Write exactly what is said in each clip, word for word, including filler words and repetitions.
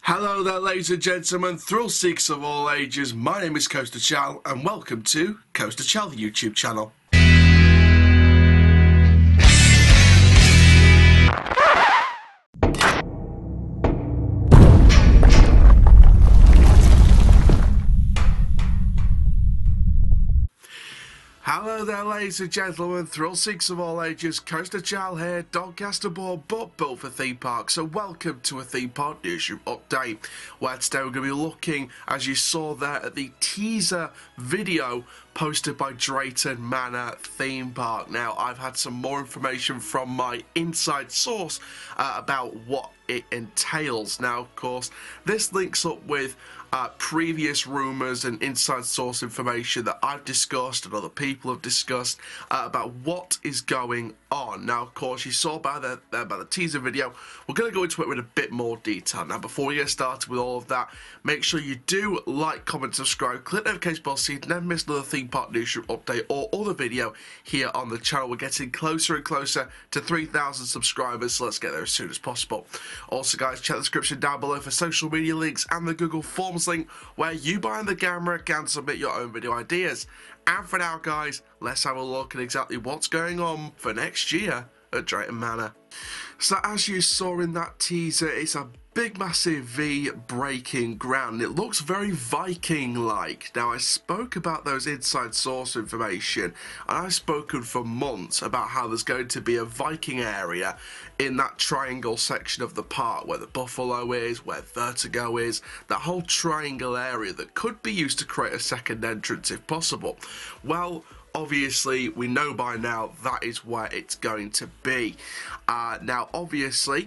Hello there, ladies and gentlemen, thrill seekers of all ages. My name is Coaster Chal, and welcome to Coaster Chal, the YouTube channel. Hello there, ladies and gentlemen, thrill seekers of all ages, Coaster Chal here, dogcast aboard, but built for theme parks. So welcome to a Theme Park Newsroom update, where today we're going to be looking, as you saw there, at the teaser video posted by Drayton Manor Theme Park. Now, I've had some more information from my inside source uh, about what it entails. Now, of course, this links up with uh, previous rumours and inside source information that I've discussed and other people have discussed uh, about what is going on. Now, of course, you saw by the, uh, by the teaser video, we're going to go into it with a bit more detail. Now, before we get started with all of that, make sure you do like, comment, subscribe, click the notification bell so you never miss another Theme Park Newsroom update or other video here on the channel. We're getting closer and closer to three thousand subscribers, so let's get there as soon as possible. Also, guys, check the description down below for social media links and the Google Forms link where you behind the camera can submit your own video ideas. And for now, guys, let's have a look at exactly what's going on for next year at Drayton Manor. So as you saw in that teaser, it's a big massive V breaking ground. It looks very Viking-like. Now, I spoke about those inside source information, and I've spoken for months about how there's going to be a Viking area in that triangle section of the park where the Buffalo is, where Vertigo is, that whole triangle area that could be used to create a second entrance if possible. Well, obviously, we know by now that is where it's going to be. Uh, now, obviously,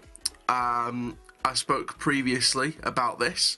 um, I spoke previously about this,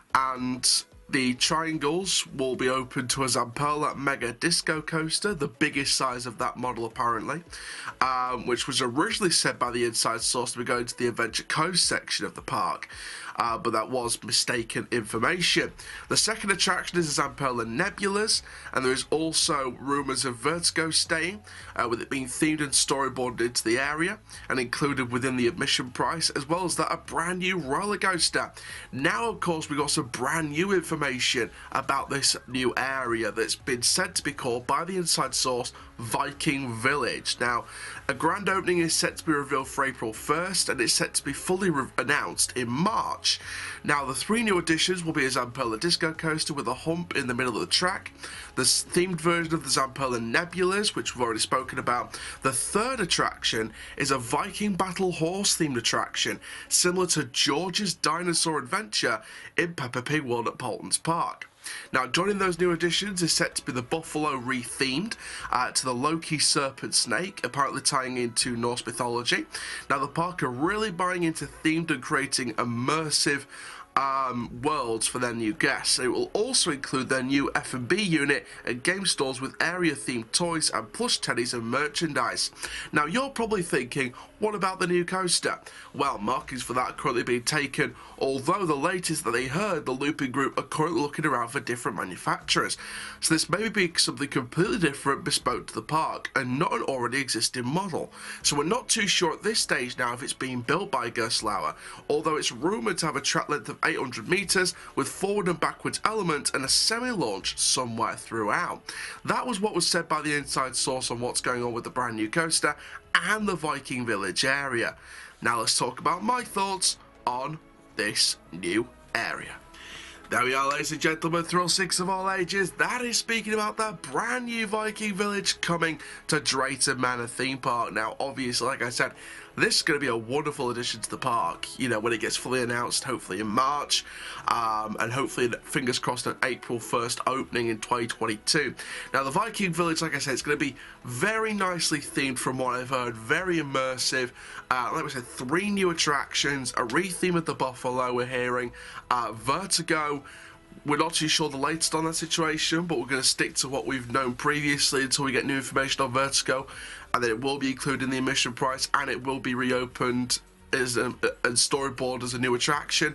and the triangles will be open to a Zamperla Mega Disco Coaster, the biggest size of that model apparently, um, which was originally said by the inside source to be going to the Adventure Coast section of the park. Uh, but that was mistaken information. The second attraction is the Zamperla Nebulas, and there is also rumours of Vertigo staying, uh, with it being themed and storyboarded into the area and included within the admission price, as well as that a brand new roller coaster. Now, of course, we got some brand new information about this new area that's been said to be called by the inside source Viking Village. Now, a grand opening is set to be revealed for April first, and it's set to be fully announced in March. Now, the three new additions will be a Zamperla Disco Coaster with a hump in the middle of the track, the themed version of the Zamperla Nebulas, which we've already spoken about. The third attraction is a Viking Battle Horse themed attraction, similar to George's Dinosaur Adventure in Peppa Pig World at Paulton's Park. Now, joining those new additions is set to be the Buffalo re-themed uh, to the Loki Serpent Snake, apparently tying into Norse mythology. Now, the park are really buying into themed and creating immersive um, worlds for their new guests. It will also include their new F and B unit and game stores with area-themed toys and plush teddies and merchandise. Now, you're probably thinking, what about the new coaster? Well, markings for that are currently being taken, although the latest that they heard, the Looping Group are currently looking around for different manufacturers. So this may be something completely different, bespoke to the park, and not an already existing model. So we're not too sure at this stage now if it's being built by Gerstlauer, although it's rumoured to have a track length of eight hundred metres with forward and backwards elements and a semi-launch somewhere throughout. That was what was said by the inside source on what's going on with the brand new coaster and the Viking Village area. Now let's talk about my thoughts on this new area. There we are, ladies and gentlemen, thrill seekers of all ages. That is speaking about that brand new Viking Village coming to Drayton Manor Theme Park. Now, obviously, like I said, this is going to be a wonderful addition to the park, you know, when it gets fully announced, hopefully in March, um, and hopefully, fingers crossed, an April first opening in twenty twenty-two. Now, the Viking Village, like I said, it's going to be very nicely themed from what I've heard, very immersive. Uh, like I said, three new attractions, a re-theme of the Buffalo we're hearing, uh, Vertigo. We're not too sure the latest on that situation, but we're going to stick to what we've known previously until we get new information on Vertigo, and then it will be included in the admission price, and it will be reopened as a, and storyboard as a new attraction.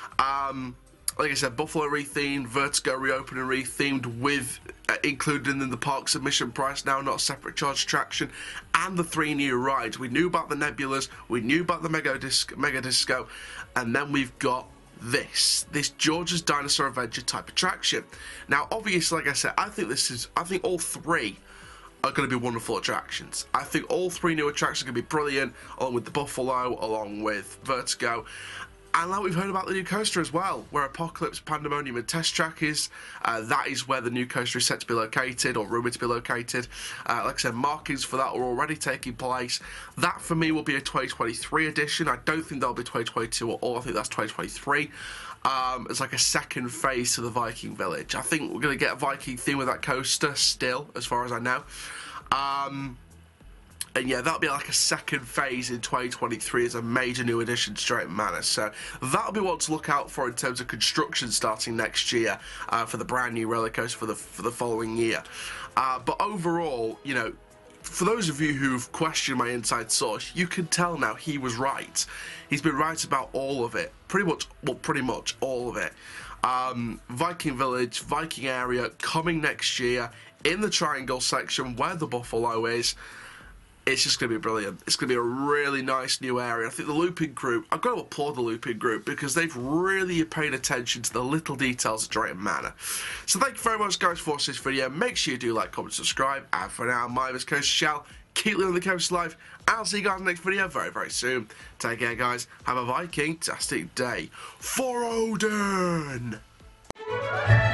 Um, like I said, Buffalo re-themed, Vertigo reopened and re-themed with uh, included in the park's admission price now, not a separate charge attraction, and the three new rides. We knew about the Nebulas, we knew about the Mega, Disc Mega Disco, and then we've got this, this George's Dinosaur Adventure type attraction. Now, obviously, like I said, I think this is, I think all three are going to be wonderful attractions. I think all three new attractions are going to be brilliant, along with the Buffalo, along with Vertigo. And like we've heard about the new coaster as well, where Apocalypse, Pandemonium and Test Track is. Uh, that is where the new coaster is set to be located, or rumoured to be located. Uh, like I said, markings for that are already taking place. That, for me, will be a twenty twenty-three edition. I don't think that'll be twenty twenty-two at all. I think that's twenty twenty-three. Um, it's like a second phase to the Viking Village. I think we're going to get a Viking theme with that coaster still, as far as I know. Um... And yeah, that'll be like a second phase in twenty twenty-three as a major new addition to Drayton Manor. So that'll be what to look out for in terms of construction starting next year uh, for the brand new roller coaster for the for the following year. Uh, but overall, you know, for those of you who've questioned my inside source, you can tell now he was right. He's been right about all of it, pretty much, well, pretty much all of it. Um, Viking Village, Viking area coming next year in the Triangle section where the Buffalo is. It's just going to be brilliant. It's going to be a really nice new area. I think the Looping Group, I've got to applaud the Looping Group because they've really paid attention to the little details of Drayton Manor. So thank you very much, guys, for watching this video. Make sure you do like, comment, subscribe. And for now, my name is Coaster Shell. Keep living the coast life. I'll see you guys in the next video very, very soon. Take care, guys. Have a Viking-tastic day. For Odin!